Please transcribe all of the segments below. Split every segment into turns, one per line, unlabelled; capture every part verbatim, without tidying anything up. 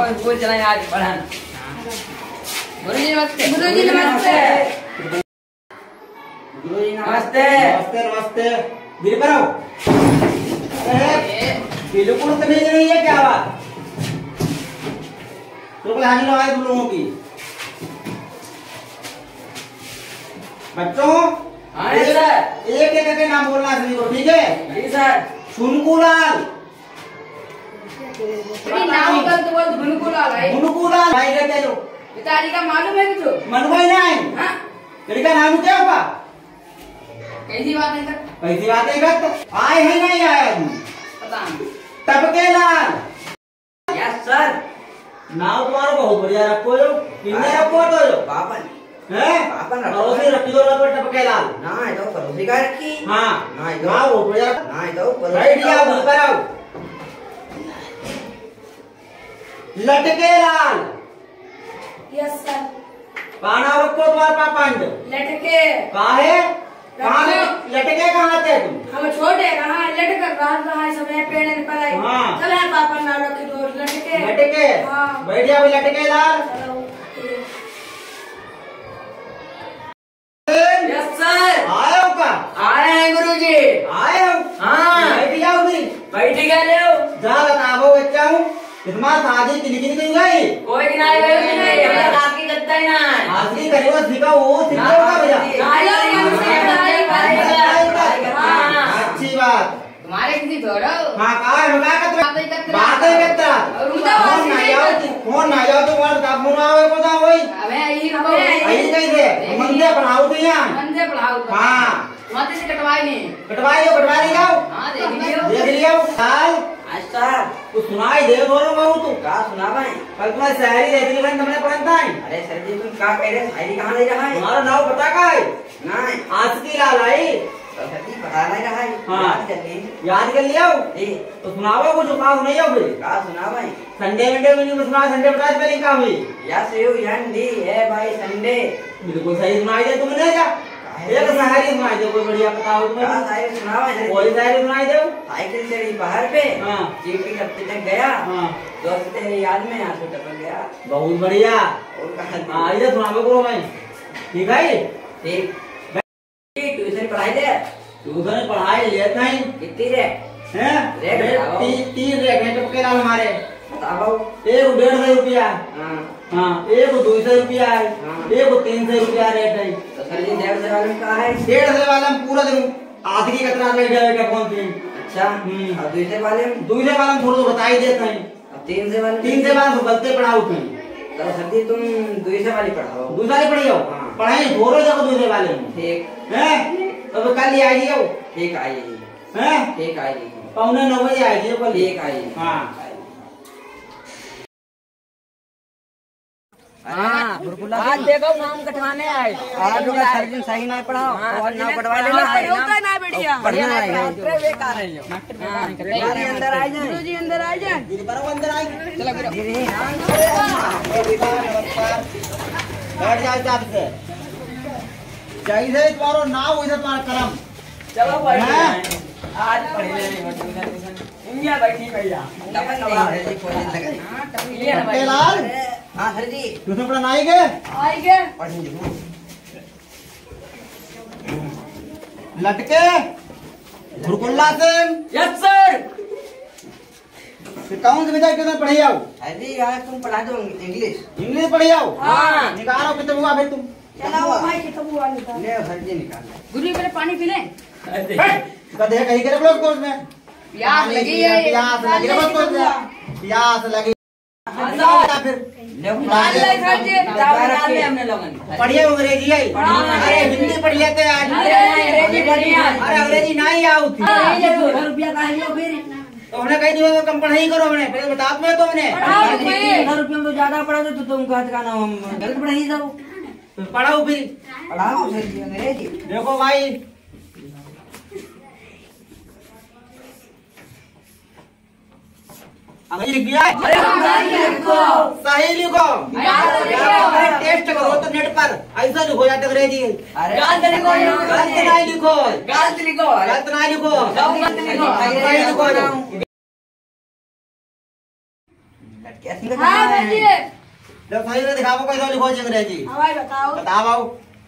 आओ स्कूल चलाएं आज पढ़ाना। गुरुजी नमस्ते।
गुरुजी नमस्ते।
गुरुजी नमस्ते।
नमस्ते नमस्ते। मेरे पर आओ। बिल्कुल तमीज नहीं है क्या बात? तो कोई हानि ना आए तुम लोगों की। बच्चों
हाँ सर।
एक एक करके नाम बोलना सभी को, ठीक है?
जी सर।
सुनकुलाल।
नाम कल तो बोल भुनकुलाल है।
भुनकुलाल भाई कहते हो।
पिताजी का मालूम है कुछ?
मनवाई नहीं।
हाँ?
लड़का नाम क्या होगा?
कैसी बात है सर?
कैसी बात है कर? आए हैं नहीं आए?
पता नहीं।
टपके लाल।
Yes sir.
नाम तुम्हारा बहुत बढ़िया रखो जो। किन्ने रखो तो जो?
पापन।
हैं?
पापन रखो।
पड़ोसी रखी दो रखो टपके लाल।
ना ये तो पड़ोसी का रखी।
हाँ।
ना ये तो।
हाँ वो बढ़िया।
ना ये तो पड़ोसी
बैठ जाओ ऊपर आओ। लटके लाल।
Yes sir.
काना रखो तुम्हारे पापा ने।
लटके।
काहे? कहाँ लटके कहाँ थे तुम?
हम छोटे कहाँ लटक कर रात रहा है समय पेड़ पर आई।
हाँ।
चल है पापा ना रखे दो लटके।
लटके।
हाँ।
बैठ जाओ लटके लाल।
Yes sir.
आए हो का?
आए हैं गुरुजी।
आए हो?
हाँ।
बैठ जाओ भी।
बैठ गए ले।
जा बताओ बच्चा हूँ। तुम्हारा शादी किन किन की गई?
कोई की नहीं गई नहीं। हमरा रात की करता ही ना।
आखिरी करियो सिखाओ वो सिखाओ का भैया। अच्छी बात।
तुम्हारे किसी थोड़ा।
हाँ कहा है मगा का
बातें करते।
बातें करता। फोन ना जाओ फोन ना जाओ तो मार तब मुना आवे को दा होई।
अबे यही
यही कही दे मंदे पढ़ाओ तो यहाँ।
मंदे पढ़ाओ।
हाँ।
माते से कटवाई नहीं।
कटवाई हो कटवा नहीं जाओ।
हाँ देख लियो।
देख लियो साल।
अच्छा।
तू सुनाई दे बोलो बहु तू।
क्या सुना भाई?
कल तुम्हारी शायरी रहती लेकिन तुमने पढ़ता है।
अरे सर जी तुम क्या कह रहे? शायरी कहाँ ले रहा है?
तुम्हारा नाम पता का है?
नहीं।
आस्की लाल आई।
तो सर जी बता नहीं रहा है।
हाँ।
याद कर ली।
याद कर लिया हो?
जी।
तो सुनावा कुछ काम नहीं हो फिर।
क्या सुना भाई?
संडे मंडे में नहीं सुना संडे बता पहले क्या हुई?
यस यू एन डी है भाई संडे।
बिल्कुल सही सुनाई दे तुमने क्या? एक शायरी सुनाई दे कोई बढ़िया पता हो तुम्हें?
क्या शायरी सुना भाई?
कोई शायरी सुनाई दो।
साइकिल चढ़ी पहाड़ पे।
हाँ।
चीटी टपटी तक गया।
हाँ।
दोस्त तेरे याद में आंसू टपक गया।
बहुत बढ़िया।
और कहा?
हाँ इधर सुनावे करो मैं। ठीक है?
ठीक। ट्यूशन पढ़ाई दे।
ट्यूशन पढ़ाई लेते हैं।
कितनी रे?
हैं?
रेट बताओ।
तीन तीन रेट हैं टपके लाल हमारे।
बताओ।
एक डेढ़ सौ रुपया।
हाँ।
हाँ एक दो सौ रुपया है।
हाँ।
एक तीन सौ रुपया रेट है।
तो सर जी डेढ़ सौ वाले में कहा है?
डेढ़ सौ वाला में पूरा दिन आधी की कतरा लग जाएगा कौन सी?
अच्छा।
हम्म।
और दूसरे वाले में?
दूसरे वाला में थोड़ा तो बता ही देते हैं।
और तीन सौ वाले में?
तीन से बाद तो गलते पढ़ाओ तुम।
तो सर जी तुम दूसरे वाली पढ़ाओ।
दूसरा ही पढ़ियो।
हाँ।
पढ़ाई थोड़ो जाओ दूसरे वाले में।
ठीक।
हैं? तो कल ही आएगी हो?
ठीक आइए।
हैं?
ठीक आइए।
पौने नौ बजे आएगी कल।
ठीक आइए।
हाँ।
हाँ आज देखो नाम कटवाने आए। आज का सर जी सही नहीं पढ़ाओ और नाम कटवा लेना है।
ना बढ़िया।
बढ़िया है। बेकार है जो। गुरुजी अंदर आ जाए।
गुरुजी अंदर आ जाए।
बराबर अंदर आए।
चलो गुरु।
बैठ जाओ चाप से। जैसे तुम्हारा नाम वैसे तुम्हारा कर्म।
चलो बैठ
हैं?
आज पढ़ ले इंडिया बैठी भैया।
टपके लाल।
हाँ सर जी।
ट्यूशन पढ़ाने आएंगे?
आएंगे।
लटके गुरुकुल्ला से।
Yes sir.
फिर कौन सी विद्या ट्यूशन पढ़ी आओ?
अरे यार तुम पढ़ा दो इंग्लिश।
इंग्लिश पढ़ी आओ?
हाँ।
निकालो कितने हुआ फिर तुम?
चलो भाई किताब वाली था।
ले सर जी निकाल।
गुरु मेरे पानी पी ले।
कदे कहीं करे लोग कोर्स में?
प्यास लगी है।
प्यास लगी है बस कोर्स में। प्यास लगी। फिर
हमने लोगन
पढ़िए अंग्रेजी है। अरे हिंदी पढ़ लेते आज। अरे अंग्रेजी नहीं आओ थी।
रुपया का है फिर
तो हमने कही दिया कम पढ़ाई करो हमने पहले बता दो तो हमने
हजार रुपया में तो ज्यादा पढ़ा तो तुम कहते का नाम गलत पढ़ाई सब
पढ़ाओ फिर
पढ़ाओ सर जी अंग्रेजी।
देखो भाई अंग्रेजी लिख दिया। सही लिखो। टेस्ट करो तो नेट पर ऐसा लिखो जाते अंग्रेजी।
गलत लिखो
गलत नहीं लिखो।
गलत लिखो
गलत नहीं लिखो।
गलत लिखो
सही लिखो।
कैसी का
हाँ
करना है?
बोलिए।
लो सही से दिखाओ कैसे लिखो जी अंग्रेजी।
हाँ भाई बताओ।
बताओ आओ।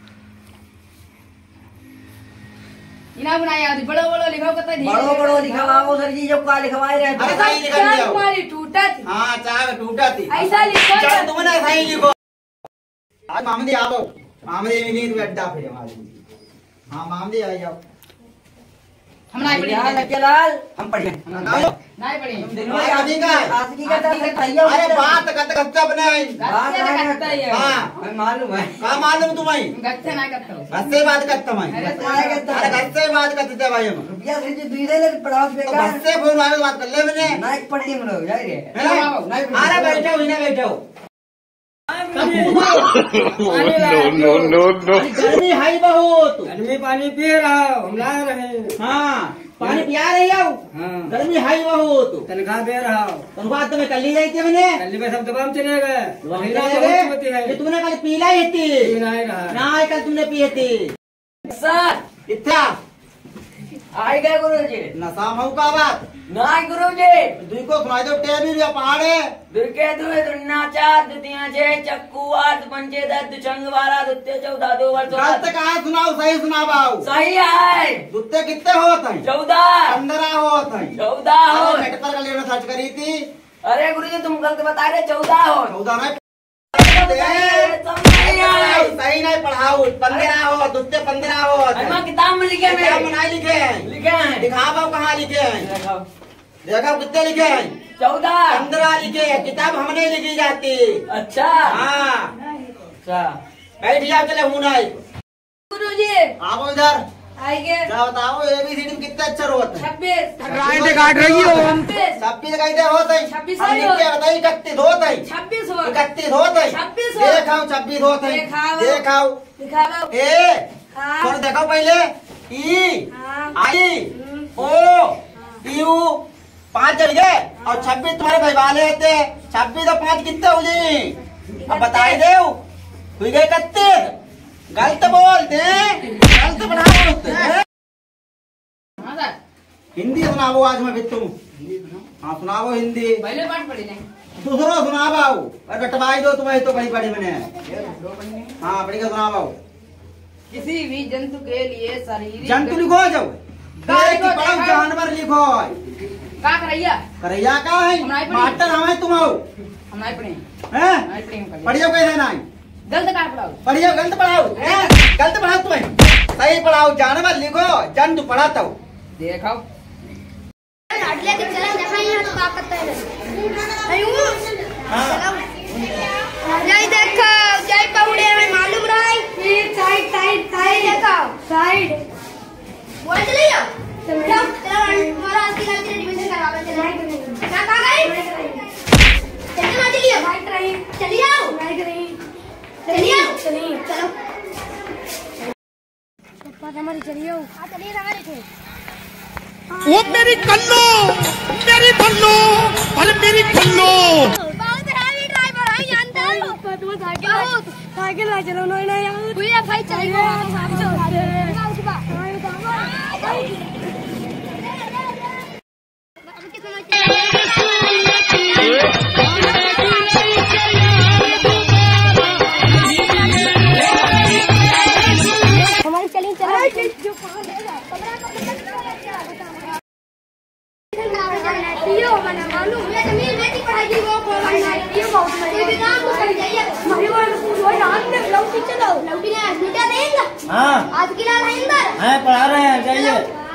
इना बनाया बड़ो बड़ो लिखो कत
बड़ो बड़ो लिखवाओ सर जी, जो का लिखवाए रहे
अरे
थे।
सही लिखा
चार
दिया।
तुम्हारी टूटा थी।
हाँ चार टूटा थी।
ऐसा लिखो
चल
ना।
तुमने सही लिखो। आज मामदी आओ। मामदी में नहीं तू अड्डा फिर हमारी। हाँ मामदी आ जाओ।
हम नहीं पढ़ी
यहाँ लगे लाल, हम पढ़े।
बताओ।
नहीं पढ़ी
दिनों
आज
आज
आदि का है।
आज की का तरह खाइयो।
अरे बात कत कच्चा बने
बात
करता ही है।
हाँ
मैं मालूम है।
का मालूम तुम्हें
गच्चे नहीं करता हूं
घर से बात करता मैं
अरे
तुम्हारे कहता
अरे
है।
घर से बात करते भाई हम
रुपया से जी दूसरे ले पढ़ाओ
तो
बेकार।
घर से फोन आवे तो बात कर ले मैंने
नाइक पढ़ी हम लोग जाए रे।
हैं? अरे बैठो इन्हें बैठो
no, no, no, no.
गर्मी हाई बहुत
गर्मी पानी पी रहा हूँ, हम ला रहे हैं।
हाँ पानी पिया रही हो
हाँ
गर्मी हाई बहुत
तनख्वाह दे रहा हूँ।
तनख्वाह तो मैं कल ही जाती मैंने
कल में सब दबाव चले गए। महीना
चले
बहुत
गए?
होती है।
ये तुमने कल पीला ही थी
पी नहीं रहा।
ना कल तुमने पिए थी
सर
इतना
आए गए गुरु जी।
नशा मऊ का बात
नाय गुरु जी।
दुई को सुनाई दो टेबल या पहाड़े
दुर्के दुए दुन्नाचा दुतिया जे चक्कुआ दुपंचे दत्त चंगवारा दुत्ते चौदह दो वर्ष
गलत कहा सुनाओ सही सुनाओ
सही है।
दुत्ते कितने होते हैं
चौदह
पंद्रह होते हैं
चौदह हो।
अरे नेट पर कल सर्च करी थी
अरे गुरु जी तुम गलत बता रहे चौदह हो।
चौदह में
नहीं आए।
सही नहीं पढ़ाओ पंद्रह हो दुत्ते पंद्रह हो
अम्मा किताब में लिखे
क्या
मेरे
बनाए लिखे हैं
लिखे हैं।
दिखाओ कहाँ लिखे हैं देखो कितने लिखे हैं
चौदह।
पंद्रह लिखे हैं किताब हमने लिखी जाती
अच्छा
हाँ
अच्छा।
बैठ जाओ चले हूँ नहीं
गुरु जी
आओ इधर
आएंगे।
क्या बताओ एबीसीडी में कितने अक्षर होते हैं
छब्बीस
काट रही हो।
छब्बीस
छब्बीस कैसे होते हैं
छब्बीस
हम
ही
लिख के बताइए इकतीस होते हैं
छब्बीस हो
इकतीस होते हैं
छब्बीस हो।
देखाओ छब्बीस होते हैं
देखाओ।
देखाओ
दिखा दो।
ए
हाँ।
थोड़ा देखो पहले ई
हाँ।
आई ओ यू पाँच चल गए और छब्बीस तुम्हारे भाई वाले थे छब्बीस और पाँच कितने हो जाए अब बताई दे हुई गए इकतीस गलत बोलते गलत बढ़ा
हां सर
हिंदी सुनाओ आज मैं भी तुम हाँ सुनाओ हिंदी
पहले पाठ पढ़ी नहीं
दूसरो सुनाओ और बटवाई दो तुम्हें तो बड़ी बड़ी मैंने हाँ बड़ी का सुनाओ
किसी भी जंतु के लिए शारीरिक
जंतु लिखो जाओ देख के पढ़ो जानवर लिखो
का करैया
करैया का है
हम नहीं पढ़ी।
मास्टर हमें तुम आओ
हम नहीं पढ़े
हैं
नहीं पढ़े हम
पढ़ियो कैसे नहीं
गलत का पढ़ाओ
पढ़ियो गलत पढ़ाओ हैं? गलत पढ़ाओ तुम्हें सही पढ़ाओ जानवर लिखो जंतु पढ़ाता हूँ
देखो
जय देखो जय पहुड़े हमें मालूम रहा फिर साइड साइड साइड देखो साइड बोल चले जाओ चलो तेरा हमारा आज की रात की रिवीजन करवा चले क्या कहा गई चलिए मत चलिए राइट रही चलिए आओ राइट रही चलिए आओ चलिए चलो पापा हमारी चलिए आओ हां चलिए हमारे थे
वो मेरी कल्लो मेरी बल्लो अरे मेरी कल्लो
बहुत हैवी ड्राइवर है जानता हूं तुम साइकिल साइकिल ना चलो ना यार भैया भाई चलिए हमारी चलिए चलो पियो मना मालूम ये जमीन बेटी पढ़ाई वो को पियो बहुत कोई भी काम को कर जाइए हमारी वाला स्कूल वो रात में लौटी चलो लौटी ने मीठा देंगे
हाँ
आज की लाल है अंदर
हैं पढ़ा रहे हैं जाइए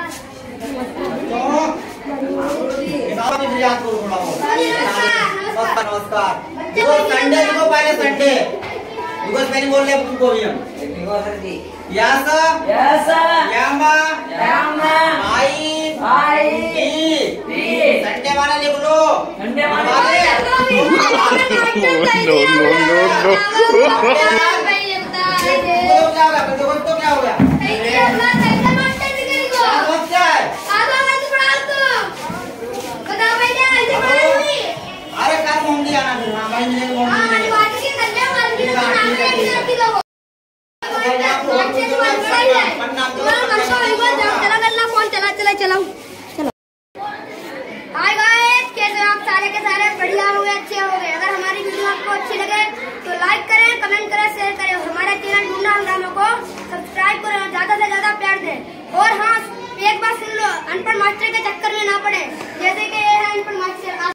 किताब में याद करो थोड़ा बहुत नमस्कार नमस्कार देखो संडे देखो पहले संडे देखो पहले बोल रहे तुमको भी हम
देखो सर जी।
यास
यस
यामा
यामा
I
I
E
T
Sunday वाला लिख लो
संडे वाला
no, no, no, no.
तो क्या होगा देखो तो क्या हो गया क्या है अरे कर मोहम्मदी आना फिर हाँ भाई मुझे मोहम्मदी
चला चला चलाओ चलो हाय गाइस कैसे आप सारे के सारे बढ़िया हो गए अच्छे हो गए अनपढ़ मास्टर के चक्कर में ना पड़े, जैसे कि ये है अनपढ़ मास्टर।